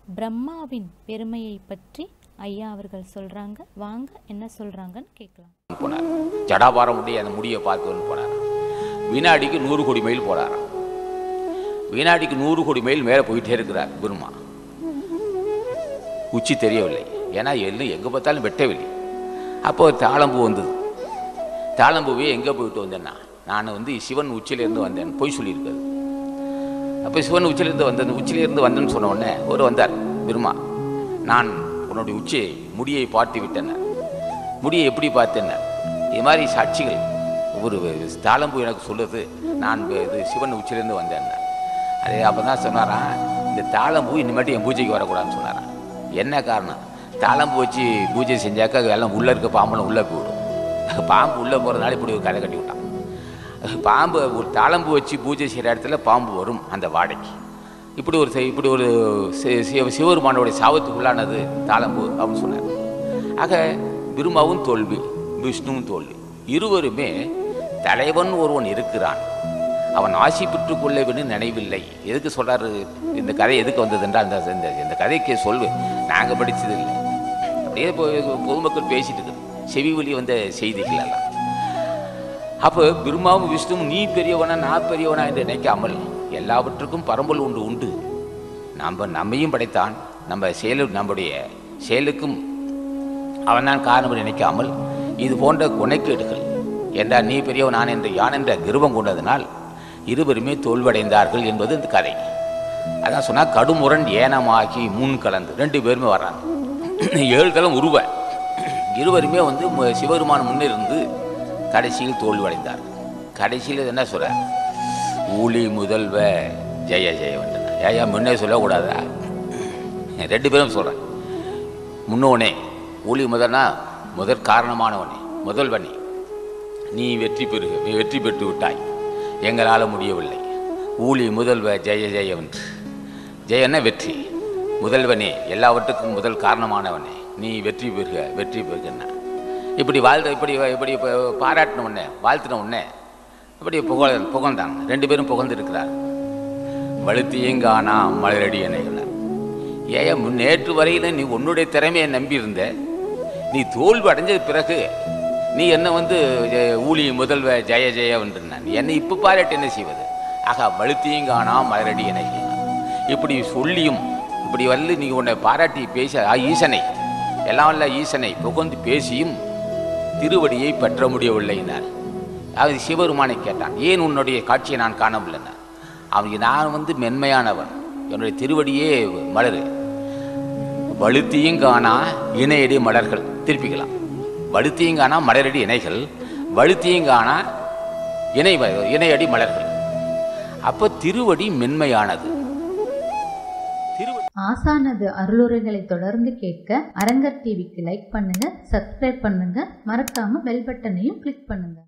பிரம்மாவின் பெருமையை பற்றி ஐயா அவர்கள் சொல்றாங்க. வாங்க என்ன சொல்றாங்கன்னு கேட்கலாம். போனார் ஜடாபாரம் முடிய அந்த முடியை பார்த்துன்னு போனார். வினாடிக்கு 100 கோடி மைல் போனாராம். வினாடிக்கு 100 கோடி மைல் மேலே போயிட்டே இருக்கிறார் பிரம்மா. உச்சி தெரியவில்லை, ஏன்னா எல்லாம் எங்கே பார்த்தாலும் வெட்டவில்லை. அப்போ தாளம்பூ வந்தது. தாளம்பூவே எங்கே போயிட்டு வந்தேன்னா, நான் சிவன் உச்சியிலேருந்து வந்தேன் போய் சொல்லியிருக்காரு. அப்போ சிவன் உச்சியிலேருந்து வந்தேன், உச்சியிலேருந்து வந்தேன்னு சொன்ன உடனே ஒரு வந்தார் பிரம்மா. நான் உன்னுடைய உச்சியை முடியை பார்த்து விட்டேன். முடியை எப்படி பார்த்தேன்? இது மாதிரி சாட்சிகள் ஒரு தாளம்பூ எனக்கு சொல்லுது, நான் இது சிவன் உச்சியிலேருந்து வந்தேன். அதே அப்போ தான் சொன்னாரான், இந்த தாளம்பூ இனிமேட்டு என் பூஜைக்கு வரக்கூடாதுன்னு சொன்னாரான். என்ன காரணம்? தாளம்பூ வச்சு பூஜை செஞ்சாக்கா எல்லாம் உள்ளே இருக்க பாம்பெல்லாம் உள்ளே போயிடும். பாம்பு உள்ளே போகிறதுனால இப்படி ஒரு கதை கட்டி விட்டான். பாம்பு ஒரு தாளம்பூ வச்சு பூஜை செய்கிற இடத்துல பாம்பு வரும் அந்த வாடைக்கு. இப்படி ஒரு சிவபெருமானோடைய சாபத்துக்குள்ளானது தாளம்பூ அப்படின்னு சொன்னார். ஆக பிரம்மாவும் தோல்வி, விஷ்ணுவும் தோல்வி. இருவருமே தலைவன் ஒருவன் இருக்கிறான், அவன் ஆசி பெற்றுக் கொள்ள வேண்டும் நினைவில்லை. எதுக்கு சொல்கிறாரு இந்த கதை, எதுக்கு வந்ததுன்றால் இந்த கதைக்கு சொல்வு நாங்கள் படித்தது இல்லை, அப்படியே பொதுமக்கள் பேசிட்டு இருக்கு, செவி வழி வந்த செய்திகள் எல்லாம். அப்போ பிரம்மாவும் விஷ்ணுவும் நீ பெரியவனா நான் பெரியவனா என்று நினைக்காமல் எல்லாவற்றுக்கும் பரம்பல் ஒன்று உண்டு, நம்மையும் படைத்தான், நம்முடைய செயலுக்கும் அவன் தான் காரணம் நினைக்காமல் இது போன்ற குணைக்கேடுகள் என்றால் நீ பெரியவன் நான் என்று யான் என்ற கிருபம் கொண்டதனால் இருவருமே தோல்வடைந்தார்கள் என்பது இந்த கதை. அதான் சொன்னால் கடுமுரண் ஏனமாகி முன் கலந்து 2 பேருமே வர்றாங்க. 7 தலம் உருவ இருவருமே சிவபெருமான முன்னிருந்து கடைசியில் தோல்வடைந்தார். கடைசியில் என்ன சொல்ற, ஊழி முதல்வ ஜெய ஜெய வந்தன. ஏயா முன்னே சொல்லக்கூடாதா? 2 பேரும் சொல்கிறேன். முன்னோனே ஊழி முதல்னா முதற் காரணமானவனே, முதல்வனே நீ வெற்றி பெற்று விட்டாய், எங்களால் முடியவில்லை. ஊழி முதல்வ ஜெய ஜெயவன்று, ஜெயன வெற்றி, முதல்வனே எல்லாவற்றுக்கும் முதல் காரணமானவனே நீ வெற்றி பெறுக. இப்படி இப்படி பாராட்டின உடனே வாழ்த்தின உடனே இப்படி புகழ்ந்தான். 2 பேரும் புகழ்ந்திருக்கிறார். வலுத்தியங்கானா மலரடி என்கிறார். ஏன் நேற்று வரையில் நீ உன்னுடைய திறமையை நம்பியிருந்த, நீ தோல்வி அடைஞ்சது பிறகு நீ என்ன ஊழி முதல்வ ஜெய ஜெய வந்துருந்தான், என்னை இப்போ பாராட்டி என்ன செய்வது? ஆகா வலுத்தியும் காணா மலரடி என இப்படி சொல்லியும் இப்படி நீ உன்னை பாராட்டி பேச ஈசனை எல்லாம் வல்ல ஈசனை புகழ்ந்து பேசியும் திருவடியை பெற்ற முடியவில்லைனார். அது சிவபெருமானை கேட்டான், ஏன் உன்னுடைய காட்சியை நான் காணவில்லைன்னா, அவனுக்கு நான் மென்மையானவன், என்னுடைய திருவடியே மலரு. வலுத்தியும் காணா இணையடி மலர்கள், திருப்பிக்கலாம். வலுத்தியங்கானா மலரடி இணைகள், வலுத்தியங்கானா இணையடி மலர்கள். அப்போ திருவடி மென்மையானது. ஆசானது அருளுரைகளை தொடர்ந்து கேட்க அரங்கர் டிவிக்கு லைக் பண்ணுங்க, சப்ஸ்கிரைப் பண்ணுங்க, மறக்காம பெல் பட்டனையும் கிளிக் பண்ணுங்க.